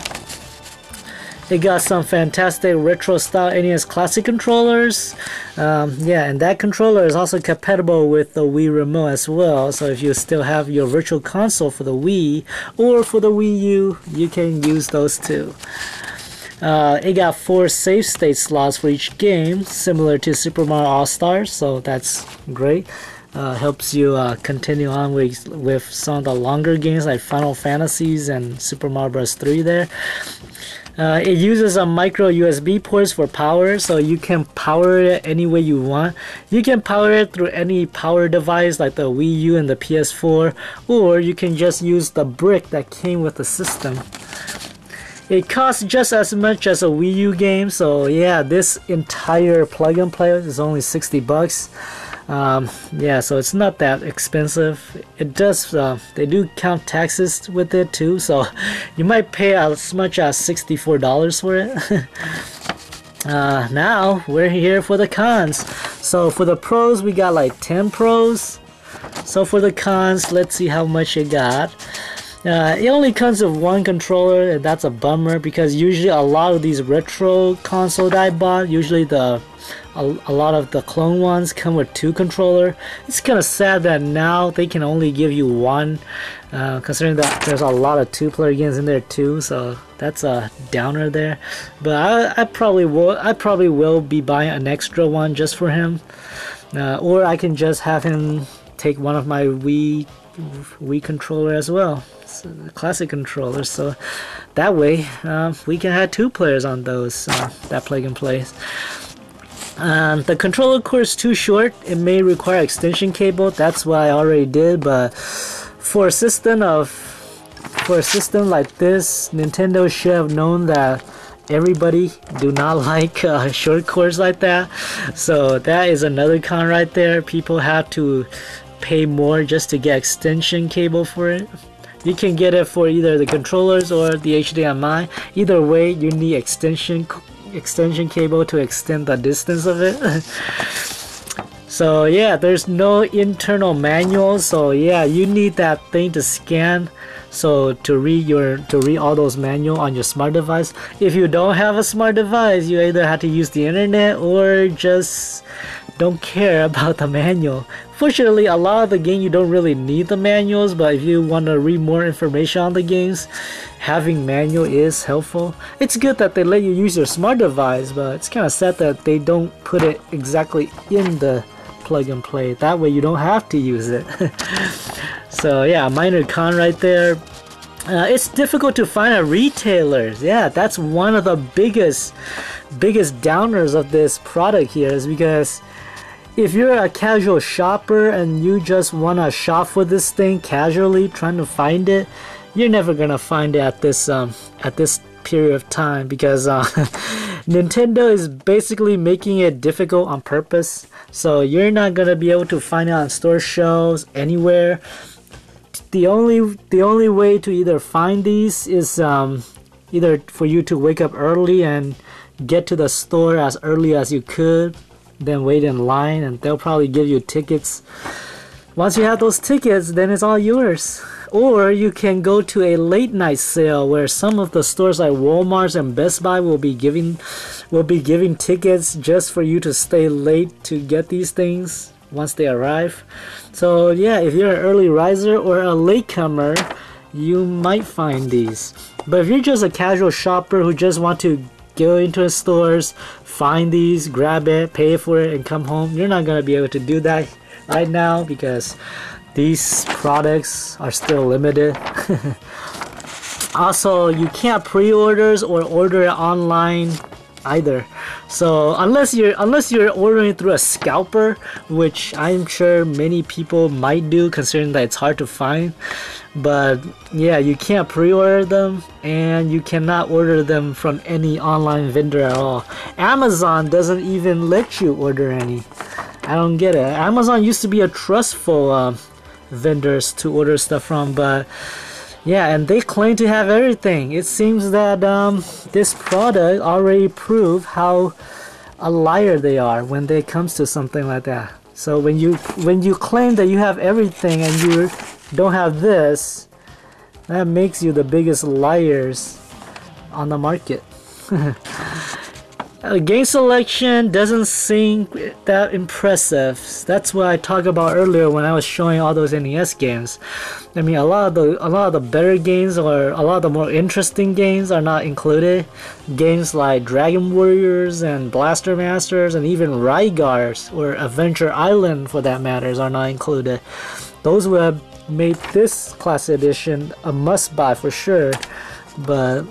Speaker 1: It got some fantastic retro style N E S Classic controllers. Um, yeah, and that controller is also compatible with the Wii remote as well, so if you still have your virtual console for the Wii or for the Wii U, you can use those too. Uh, it got four save state slots for each game, similar to Super Mario All-Stars, so that's great. Uh, helps you uh, continue on with, with some of the longer games like Final Fantasies and Super Mario Bros. three there. Uh, it uses a micro U S B ports for power, so you can power it any way you want. You can power it through any power device like the Wii U and the P S four, or you can just use the brick that came with the system. It costs just as much as a Wii U game, so yeah, this entire plug and play is only sixty bucks. Um, yeah, so it's not that expensive. It does, uh, they do count taxes with it too, so you might pay as much as sixty-four dollars for it. uh, now we're here for the cons. So for the pros, we got like ten pros. So for the cons, let's see how much it got. Uh, it only comes with one controller, and that's a bummer, because usually a lot of these retro consoles that I bought, usually the a, a lot of the clone ones come with two controller. It's kind of sad that now they can only give you one, uh, considering that there's a lot of two-player games in there too. So that's a downer there. But I, I probably will. I probably will be buying an extra one just for him, uh, or I can just have him take one of my Wii Wii controller as well. Classic controllers, so that way uh, we can have two players on those uh, that plug and play. Um, the controller cord is too short. It may require extension cable. That's what I already did, but for a system of for a system like this, Nintendo should have known that everybody do not like uh, short cords like that. So that is another con right there. People have to pay more just to get extension cable for it. You can get it for either the controllers or the H D M I. Either way, you need extension extension cable to extend the distance of it. So yeah, there's no internal manual. So yeah, you need that thing to scan, so to read your to read all those manual on your smart device. If you don't have a smart device, you either have to use the internet or just don't care about the manual. Fortunately, a lot of the game you don't really need the manuals, but if you want to read more information on the games, having manual is helpful. It's good that they let you use your smart device, but it's kind of sad that they don't put it exactly in the plug and play. That way you don't have to use it. So yeah, minor con right there. Uh, it's difficult to find at retailers. Yeah, that's one of the biggest biggest downers of this product here, is because if you're a casual shopper and you just want to shop for this thing casually, trying to find it, you're never gonna find it at this um at this period of time, because uh, Nintendo is basically making it difficult on purpose. So you're not gonna be able to find it on store shelves anywhere. The only the only way to either find these is um, either for you to wake up early and get to the store as early as you could, then wait in line, and they'll probably give you tickets. Once you have those tickets, then it's all yours. Or you can go to a late night sale where some of the stores like Walmart and Best Buy will be giving will be giving tickets just for you to stay late to get these things once they arrive. So yeah, if you're an early riser or a latecomer, you might find these. But if you're just a casual shopper who just want to go into the stores, find these, grab it, pay for it, and come home, you're not gonna be able to do that right now because these products are still limited. Also, you can't pre-orders or order it online either. So unless you're unless you're ordering through a scalper, which I'm sure many people might do considering that it's hard to find, but yeah, you can't pre-order them, and you cannot order them from any online vendor at all. Amazon doesn't even let you order any. I don't get it. Amazon used to be a trustful uh, vendors to order stuff from, but yeah, and they claim to have everything. It seems that um, this product already proved how a liar they are when it comes to something like that. So when you when you claim that you have everything and you don't have this, that makes you the biggest liars on the market. Uh, game selection doesn't seem that impressive. That's what I talked about earlier when I was showing all those N E S games. I mean, a lot of the a lot of the better games, or a lot of the more interesting games, are not included. Games like Dragon Warriors and Blaster Masters and even Rygars or Adventure Island, for that matters, are not included. Those would have made this Classic Edition a must-buy for sure, but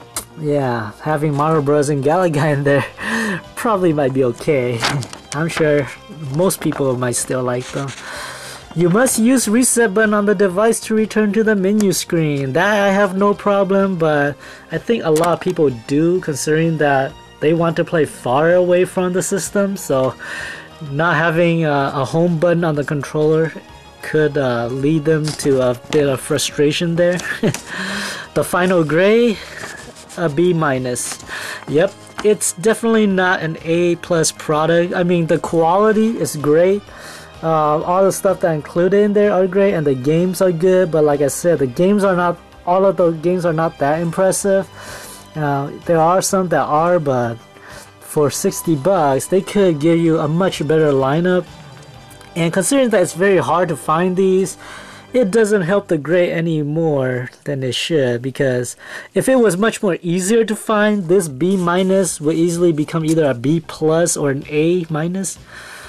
Speaker 1: yeah, having Mario Bros and Galaga in there probably might be okay. I'm sure most people might still like them. You must use reset button on the device to return to the menu screen. That I have no problem, but I think a lot of people do, considering that they want to play far away from the system, so not having a, a home button on the controller could uh, lead them to a bit of frustration there. The final grade, a B minus. Yep, it's definitely not an A plus product. I mean, the quality is great. Uh, all the stuff that included in there are great, and the games are good. But like I said, the games are not. All of the games are not that impressive. Uh, there are some that are, but for sixty bucks, they could give you a much better lineup. And considering that it's very hard to find these, it doesn't help the grade any more than it should, because if it was much more easier to find, this B minus would easily become either a B plus or an A minus.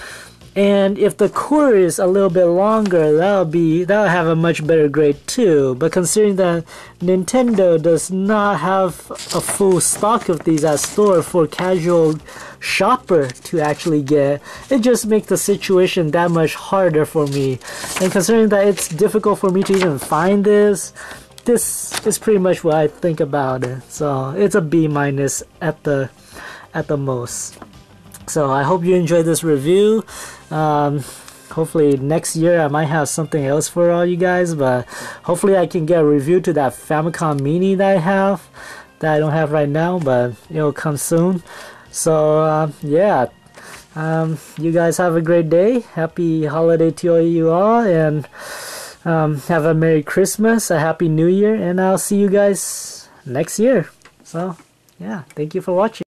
Speaker 1: And if the core is a little bit longer, that'll be that'll have a much better grade too. But considering that Nintendo does not have a full stock of these at store for casual shopper to actually get, it just makes the situation that much harder for me. And considering that it's difficult for me to even find this, this is pretty much what I think about it. So it's a B minus at the at the most. So I hope you enjoyed this review. Um, hopefully next year I might have something else for all you guys, but hopefully I can get a review to that Famicom Mini that I have, that I don't have right now, but it'll come soon. So uh, yeah, um, you guys have a great day. Happy holiday to you all, and um, have a Merry Christmas, a Happy New Year, and I'll see you guys next year. So yeah, thank you for watching.